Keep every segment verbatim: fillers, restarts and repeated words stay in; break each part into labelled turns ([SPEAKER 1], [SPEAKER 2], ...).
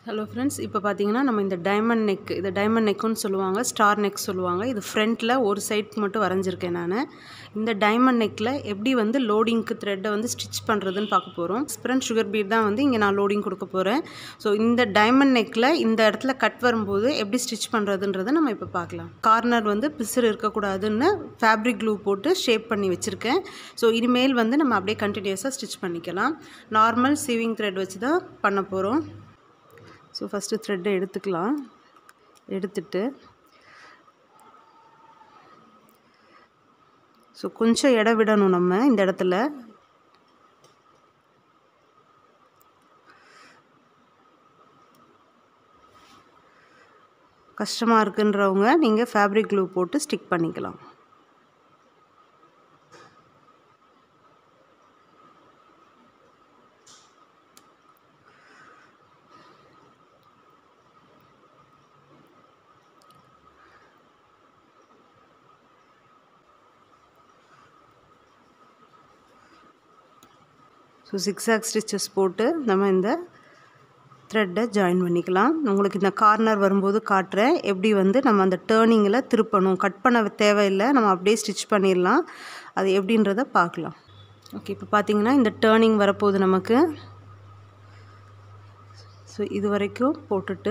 [SPEAKER 1] Hello friends, இப்போ பாத்தீங்கன்னா நம்ம இந்த டைமண்ட் நெக் இது டைமண்ட் நெக்னு சொல்லுவாங்க, ஸ்டார் நெக் சொல்லுவாங்க. இது ஃப்ரண்ட்ல ஒரு சைடுக்கு மட்டும் வரைஞ்சிருக்கேன் நான். இந்த டைமண்ட் நெக்ல எப்படி வந்து லோடிங்க்கு த்ரெட்டை வந்து ஸ்டிட்ச் பண்றதுன்னு பார்க்க போறோம். ஸ்ப்ரண்ட் சுகர் பீட் தான் வந்து இங்க நான் லோடிங் கொடுக்க போறேன். சோ இந்த டைமண்ட் நெக்ல இந்த இடத்துல கட் வரும்போது எப்படி ஸ்டிட்ச் பண்றதுன்றதை நம்ம இப்போ பார்க்கலாம். கார்னர் வந்து பிசுறு இருக்க கூடாதுன்னு ஃபேப்ரிக் க்ளூ போட்டு ஷேப் பண்ணி வச்சிருக்கேன். சோ இனிமேல் வந்து நம்ம அப்படியே கண்டினியூஸா ஸ்டிட்ச் பண்ணிக்கலாம். நார்மல் சீவிங் த்ரெட் வச்சு தான் பண்ண போறோம். ஸோ ஃபஸ்ட்டு த்ரெட்டை எடுத்துக்கலாம். எடுத்துட்டு ஸோ கொஞ்சம் இடம் விடணும் நம்ம இந்த இடத்துல. கஷ்டமாக இருக்குன்றவங்க நீங்கள் ஃபேப்ரிக் க்ளூ போட்டு ஸ்டிக் பண்ணிக்கலாம். ஸோ சிக்ஸாக் ஸ்டிச்சஸ் போட்டு நம்ம இந்த த்ரெட்டை ஜாயின் பண்ணிக்கலாம். உங்களுக்கு இந்த கார்னர் வரும்போது காட்டுறேன் எப்படி வந்து நம்ம அந்த டேர்னிங்கில் திருப்பணும். கட் பண்ண தேவையில்லை, நம்ம அப்படியே ஸ்டிச் பண்ணிடலாம். அது எப்படின்றத பார்க்கலாம். ஓகே, இப்போ பார்த்தீங்கன்னா இந்த டேர்னிங் வரப்போகுது நமக்கு. ஸோ இது வரைக்கும் போட்டுட்டு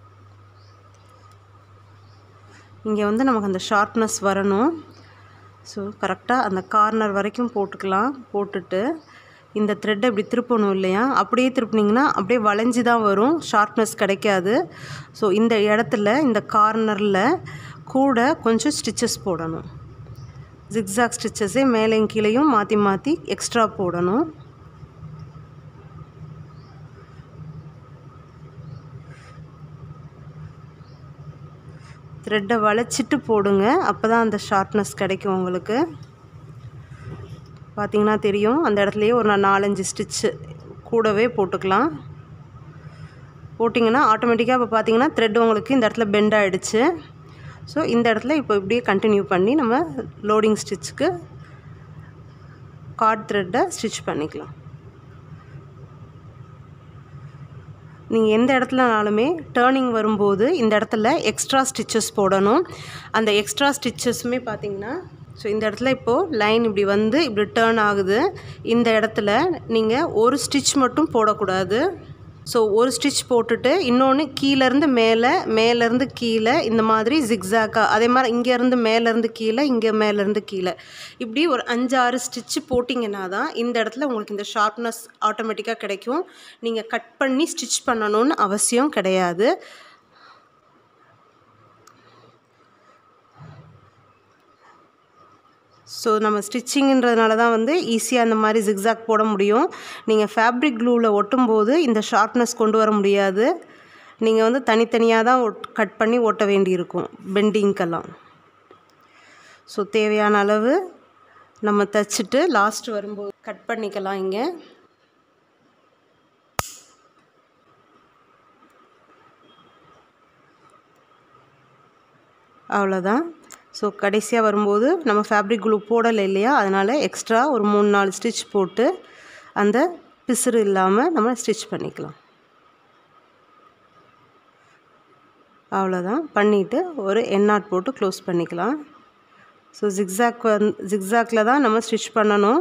[SPEAKER 1] இங்கே வந்து நமக்கு அந்த ஷார்ப்னஸ் வரணும். ஸோ கரெக்டாக அந்த கார்னர் வரைக்கும் போட்டுக்கலாம். போட்டுட்டு இந்த த்ரெட்டை இப்படி திருப்பணும் இல்லையா, அப்படியே திருப்பினீங்கன்னா அப்படியே வளைஞ்சி தான் வரும், ஷார்ப்னஸ் கிடைக்காது. ஸோ இந்த இடத்துல இந்த கார்னரில் கூட கொஞ்சம் ஸ்டிச்சஸ் போடணும். ஜிக்ஸாக் ஸ்டிச்சஸே மேலேயும் கீழேயும் மாற்றி மாற்றி எக்ஸ்ட்ரா போடணும். த்ரெட்டை வளைச்சிட்டு போடுங்க, அப்போ தான் அந்த ஷார்ப்னஸ் கிடைக்கும் உங்களுக்கு. பார்த்தீங்கன்னா தெரியும், அந்த இடத்துலையே ஒரு நான் நாலஞ்சு ஸ்டிச்சு கூடவே போட்டுக்கலாம். போட்டிங்கன்னா ஆட்டோமேட்டிக்காக இப்போ பார்த்தீங்கன்னா த்ரெட் உங்களுக்கு இந்த இடத்துல பெண்ட் ஆகிடுச்சு. ஸோ இந்த இடத்துல இப்போ இப்படியே கண்டினியூ பண்ணி நம்ம லோடிங் ஸ்டிச்சுக்கு கார்ட் த்ரெட்டை ஸ்டிச் பண்ணிக்கலாம். நீங்கள் எந்த இடத்துலனாலுமே டேர்னிங் வரும்போது இந்த இடத்துல எக்ஸ்ட்ரா ஸ்டிச்சஸ் போடணும். அந்த எக்ஸ்ட்ரா ஸ்டிச்சஸுமே பார்த்தீங்கன்னா ஸோ இந்த இடத்துல இப்போது லைன் இப்படி வந்து இப்படி டேர்ன் ஆகுது. இந்த இடத்துல நீங்கள் ஒரு ஸ்டிச் மட்டும் போடக்கூடாது. ஸோ ஒரு ஸ்டிச் போட்டுட்டு இன்னொன்று கீழேருந்து மேலே, மேலேருந்து கீழே, இந்த மாதிரி ஜிக்ஸாக்காக, அதே மாதிரி இங்கேருந்து மேலேருந்து கீழே, இங்கே மேலேருந்து கீழே, இப்படி ஒரு அஞ்சு ஆறு ஸ்டிச்சு போட்டிங்கன்னா தான் இந்த இடத்துல உங்களுக்கு இந்த ஷார்ப்னஸ் ஆட்டோமேட்டிக்காக கிடைக்கும். நீங்கள் கட் பண்ணி ஸ்டிச் பண்ணணும்னு அவசியம் கிடையாது. ஸோ நம்ம ஸ்டிச்சிங்கிறதுனால தான் வந்து ஈஸியாக அந்த மாதிரி ஜிக்ஸாக் போட முடியும். நீங்கள் ஃபேப்ரிக் க்ளூவில் ஒட்டும்போது இந்த ஷார்ப்னஸ் கொண்டு வர முடியாது. நீங்கள் வந்து தனித்தனியாக தான் ஒட் கட் பண்ணி ஒட்ட வேண்டியிருக்கும் பெண்டிங்க்கெல்லாம். ஸோ தேவையான அளவு நம்ம தைச்சிட்டு லாஸ்ட் வரும்போது கட் பண்ணிக்கலாம். இங்கே அவ்வளோதான். ஸோ கடைசியாக வரும்போது நம்ம ஃபேப்ரிக் க்ளூ போடலை இல்லையா, அதனால் எக்ஸ்ட்ரா ஒரு மூணு நாலு ஸ்டிச் போட்டு அந்த பிசுறு இல்லாமல் நம்ம ஸ்டிச் பண்ணிக்கலாம். அவ்வளோதான். பண்ணிவிட்டு ஒரு எண்ணாட் போட்டு க்ளோஸ் பண்ணிக்கலாம். ஸோ ஜிக்ஸாக் வந் ஜிக்ஸாக்கில் தான் நம்ம ஸ்டிச் பண்ணணும்.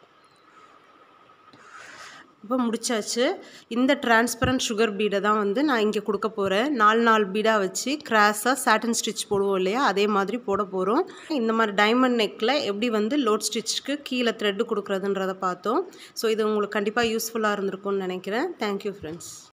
[SPEAKER 1] இப்போ முடிச்சாச்சு. இந்த டிரான்ஸ்பரண்ட் சுகர் பீடை தான் வந்து நான் இங்கே கொடுக்க போகிறேன். நாலு நாலு பீடாக வச்சு கிராஸாக சாட்டின் ஸ்டிச் போடுவோம் இல்லையா, அதே மாதிரி போட போகிறோம். இந்த மாதிரி டைமண்ட் நெக்கில் எப்படி வந்து லோட் ஸ்டிச்சுக்கு கீழே த்ரெட்டு கொடுக்குறதுன்றதை பார்த்தோம். ஸோ இது உங்களுக்கு கண்டிப்பாக யூஸ்ஃபுல்லாக இருந்திருக்கும்னு நினைக்கிறேன். Thank you friends.